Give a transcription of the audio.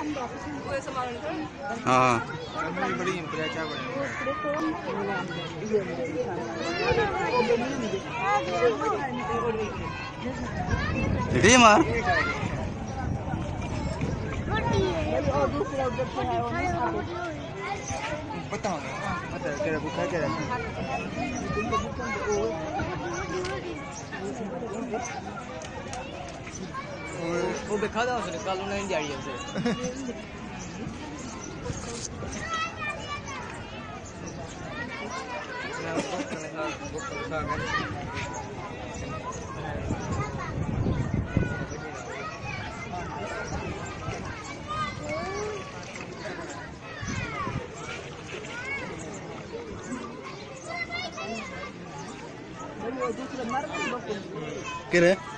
हाँ मार वो देखा था उसने कल उन्हें दिहाड़ी से क्या